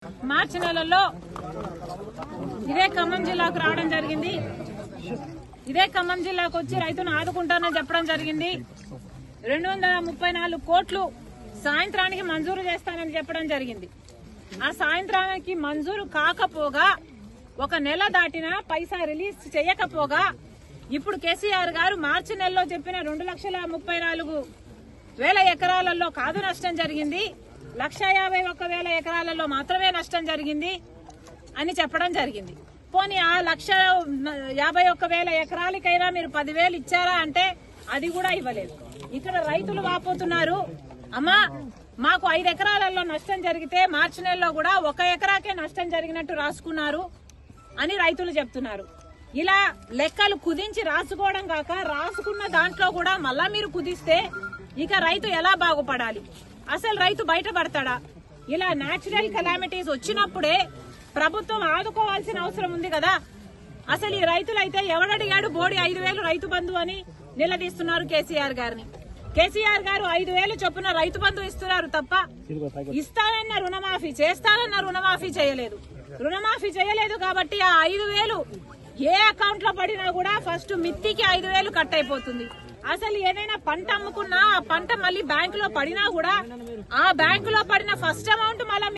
మార్చి నెలలో ఇదే ఖమ్మం జిల్లాకు రావడం జరిగింది. ఇదే ఖమ్మం జిల్లాకు వచ్చి రైతును ఆదుకుంటానని చెప్పడం జరిగింది. 234 కోట్లు సాయంత్రానికి మంజూరు చేస్తానని చెప్పడం జరిగింది. ఆ సాయంత్రానికి మంజూరు కాకపోగా 1 నెల దాటినా పైసా రిలీజ్ చేయకపోగా ఇప్పుడు కేసీఆర్ గారు మార్చి నెలలో చెప్పిన 2,34,000 ఎకరాలలో కాదు నష్టం జరిగింది, 1,51,000 ఎకరాలలో మాత్రమే నష్టం జరిగింది అని చెప్పడం జరిగింది. పోనీ ఆ 1,51,000 ఎకరాలకైనా మీరు 10,000 ఇచ్చారా అంటే అది కూడా ఇవ్వలేదు. ఇక్కడ రైతులు వాపోతున్నారు, అమ్మా మాకు 5 ఎకరాలలో నష్టం జరిగితే మార్చి నెలలో కూడా 1 ఎకరాకే నష్టం జరిగినట్టు రాసుకున్నారు అని రైతులు చెప్తున్నారు. ఇలా లెక్కలు కుదించి రాసుకోవడం కాక రాసుకున్న దాంట్లో కూడా మళ్ళా మీరు కుదిస్తే ఇక రైతు ఎలా బాగుపడాలి? అసలు రైతు బయటపడతాడా? ఇలా నేచురల్ కెలామిటీస్ వచ్చినప్పుడే ప్రభుత్వం ఆదుకోవాల్సిన అవసరం ఉంది కదా. అసలు ఈ రైతులైతే ఎవడడిగాడు బోడి 5,000 రైతు బంధు అని నిలదీస్తున్నారు కేసీఆర్ గారిని. కేసీఆర్ గారు 5,000 చొప్పున రైతు బంధు ఇస్తున్నారు తప్ప ఇస్తానన్న రుణమాఫీ చేస్తానన్న రుణమాఫీ చేయలేదు. రుణమాఫీ చేయలేదు కాబట్టి ఆ 5,000 ఏ అకౌంట్ లో పడినా కూడా ఫస్ట్ మిత్తికి 5,000 కట్ అయిపోతుంది. అసలు ఏదైనా పంట అమ్ముకున్నా ఆ పంట మళ్ళీ బ్యాంకులో పడినా కూడా ఆ బ్యాంకులో పడిన ఫస్ట్ అమౌంట్ మళ్ళీ